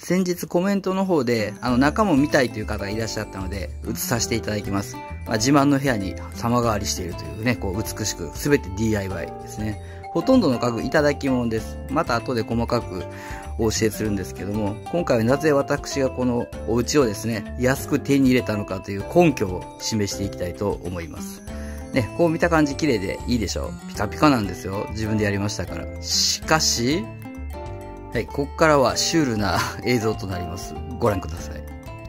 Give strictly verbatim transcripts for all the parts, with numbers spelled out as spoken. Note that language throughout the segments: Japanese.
先日コメントの方で、あの中も見たいという方がいらっしゃったので、映させていただきます。まあ、自慢の部屋に様変わりしているというね、こう美しく、すべて ディーアイワイ ですね。ほとんどの家具いただき物です。また後で細かくお教えするんですけども、今回はなぜ私がこのお家をですね、安く手に入れたのかという根拠を示していきたいと思います。ね、こう見た感じ綺麗でいいでしょう。ピカピカなんですよ。自分でやりましたから。しかし、はい、ここからはシュールな映像となります。ご覧ください。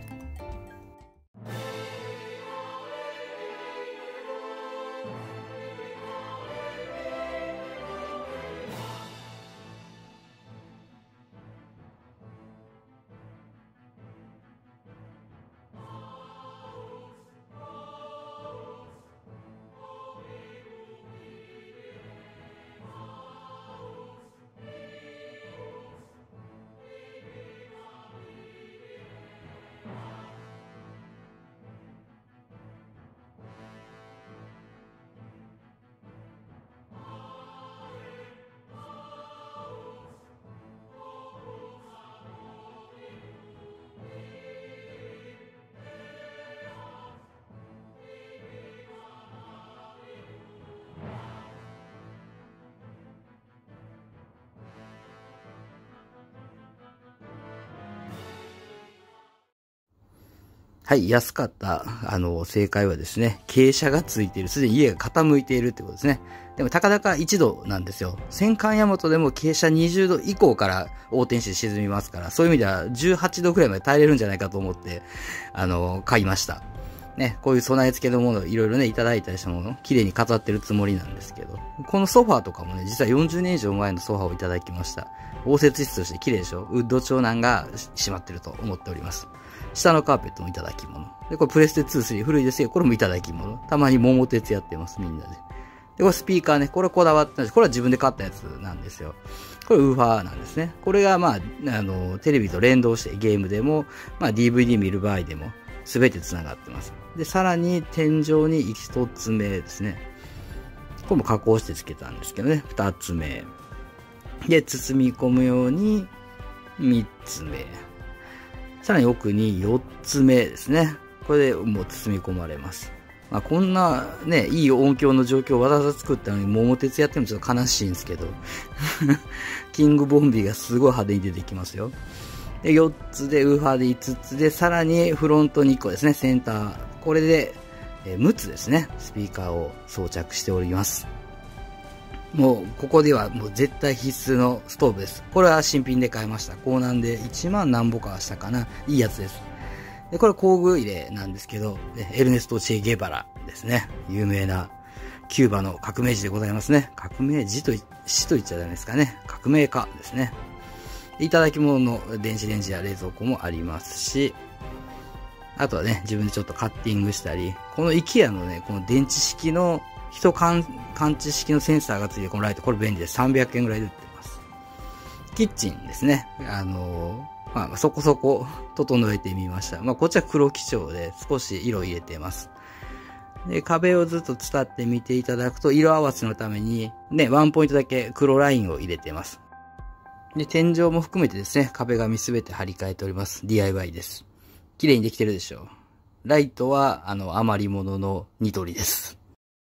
はい、安かった、あの、正解はですね、傾斜がついている。すでに家が傾いているってことですね。でも、たかだかいちどなんですよ。戦艦大和でも傾斜にじゅうど以降から横転して沈みますから、そういう意味ではじゅうはちどくらいまで耐えれるんじゃないかと思って、あの、買いました。ね、こういう備え付けのもの、いろいろね、いただいたりしたもの、綺麗に飾ってるつもりなんですけど、このソファーとかもね、実はよんじゅうねん以上前のソファーをいただきました。応接室として綺麗でしょ？ウッド調軟が閉まってると思っております。下のカーペットもいただき物。で、これプレステツー、スリー古いですよ。これもいただき物。たまに桃鉄やってます、みんなで。で、これスピーカーね。これこだわってないです。これは自分で買ったやつなんですよ。これウーファーなんですね。これがまあ、あの、テレビと連動してゲームでも、まあ ディーブイディー 見る場合でも、すべて繋がってます。で、さらに天井に一つ目ですね。これも加工して付けたんですけどね。二つ目。で、包み込むように三つ目。さらに奥によっつめですね。これでもう包み込まれます。まあ、こんなね、いい音響の状況をわざわざ作ったのに桃鉄やってもちょっと悲しいんですけど。キングボンビーがすごい派手に出てきますよ。で、よっつで、ウーファーでいつつで、さらにフロントにいっこですね、センター。これで、えー、むつですね、スピーカーを装着しております。もう、ここではもう絶対必須のストーブです。これは新品で買いました。高難でいちまん何ぼかしたかな。いいやつです。で、これ工具入れなんですけど、エルネスト・チェ・ゲバラですね。有名なキューバの革命児でございますね。革命児と、死と言っちゃダメですかね。革命家ですね。いただき物の電子レンジや冷蔵庫もありますし、あとはね、自分でちょっとカッティングしたり、この IKEA のね、この電池式の人感知式のセンサーがついてこのライト、これ便利です。さんびゃくえんぐらいで売ってます。キッチンですね。あのー、まあ、そこそこ整えてみました。まあ、こっちは黒基調で少し色入れてます。で、壁をずっと伝って見ていただくと、色合わせのために、ね、ワンポイントだけ黒ラインを入れてます。で、天井も含めてですね、壁紙すべて張り替えております。ディーアイワイ です。綺麗にできてるでしょう。ライトは、あの、余り物のニトリです。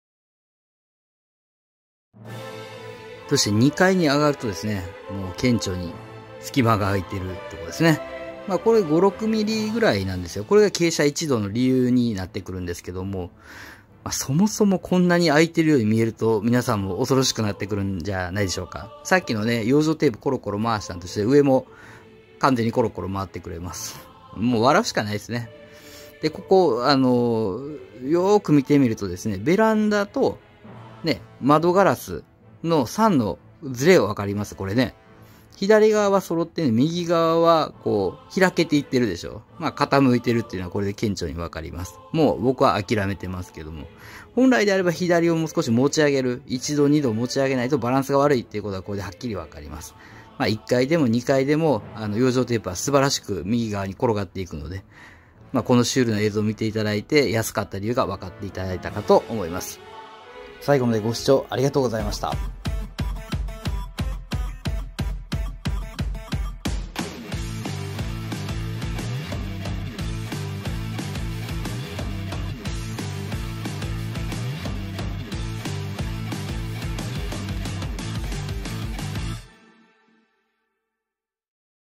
そしてにかいに上がるとですね、もう顕著に隙間が空いてるってことですね。まあこれご、ろくミリぐらいなんですよ。これが傾斜いちどの理由になってくるんですけども、まあ、そもそもこんなに空いてるように見えると皆さんも恐ろしくなってくるんじゃないでしょうか。さっきのね、養生テープコロコロ回したんとして上も完全にコロコロ回ってくれます。もう笑うしかないですね。で、ここ、あの、よーく見てみるとですね、ベランダとね、窓ガラスのさんのズレをわかります、これね。左側は揃ってね、右側はこう、開けていってるでしょ。まあ、傾いてるっていうのはこれで顕著にわかります。もう僕は諦めてますけども。本来であれば左をもう少し持ち上げる。いちどにど持ち上げないとバランスが悪いっていうことはこれではっきりわかります。まあ、いっかいでもにかいでも、あの、養生テープは素晴らしく右側に転がっていくので、まあ、このシュールな映像を見ていただいて、安かった理由が分かっていただいたかと思います。最後までご視聴ありがとうございました。